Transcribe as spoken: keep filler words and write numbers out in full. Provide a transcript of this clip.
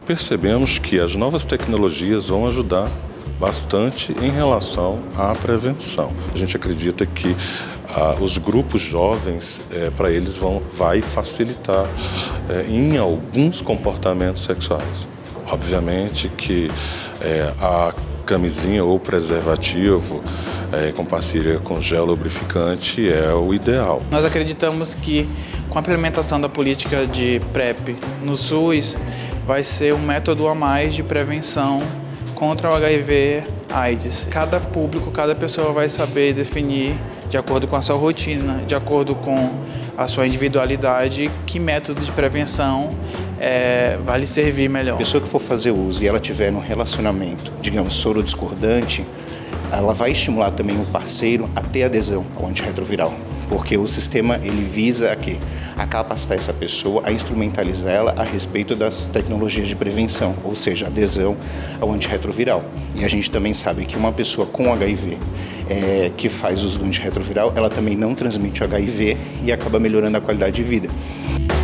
percebemos que as novas tecnologias vão ajudar bastante em relação à prevenção. A gente acredita que ah, os grupos jovens, eh, para eles, vão, vai facilitar eh, em alguns comportamentos sexuais. Obviamente que eh, a camisinha ou preservativo eh, com parceria com gel lubrificante é o ideal. Nós acreditamos que com a implementação da política de PrEP no SUS vai ser um método a mais de prevenção contra o H I V AIDS. Cada público, cada pessoa vai saber definir, de acordo com a sua rotina, de acordo com a sua individualidade, que método de prevenção é, vai lhe servir melhor. A pessoa que for fazer uso e ela tiver um relacionamento, digamos, soro discordante, ela vai estimular também o parceiro a ter adesão ao antirretroviral, porque o sistema ele visa a quê? A capacitar essa pessoa a instrumentalizar ela a respeito das tecnologias de prevenção, ou seja, adesão ao antirretroviral. E a gente também sabe que uma pessoa com H I V é, que faz uso do antirretroviral, ela também não transmite o H I V e acaba melhorando a qualidade de vida.